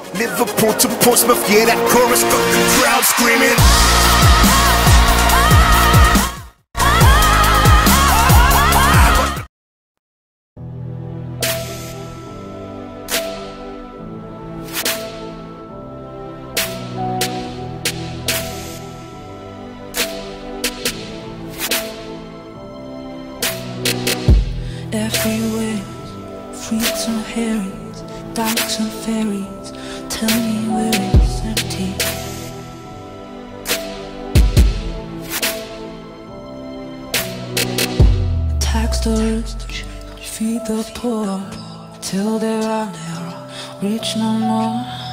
Liverpool to Portsmouth, yeah, that chorus got the crowd screaming. Everywhere, freaks and herrings, dogs and fairies, tell me where it's empty. Tax the rich, feed the poor, till there are rich no more.